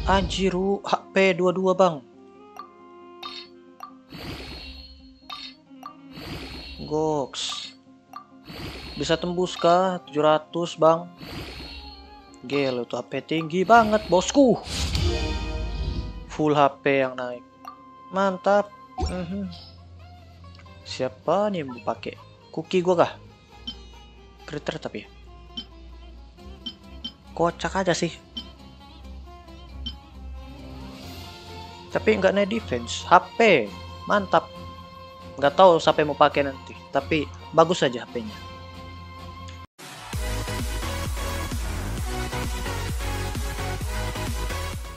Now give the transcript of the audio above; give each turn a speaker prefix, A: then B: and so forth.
A: Anjiru, HP 22 bang. Goks. Bisa tembus kah 700 bang? Gila tuh HP tinggi banget bosku. Full HP yang naik. Mantap. Siapa nih yang mau pakai? Cookie gua kah? Critter tapi. Kocak aja sih. Tapi nggak naik defense. HP. Mantap. Nggak tahu siapa yang mau pakai nanti. Tapi bagus aja HP-nya.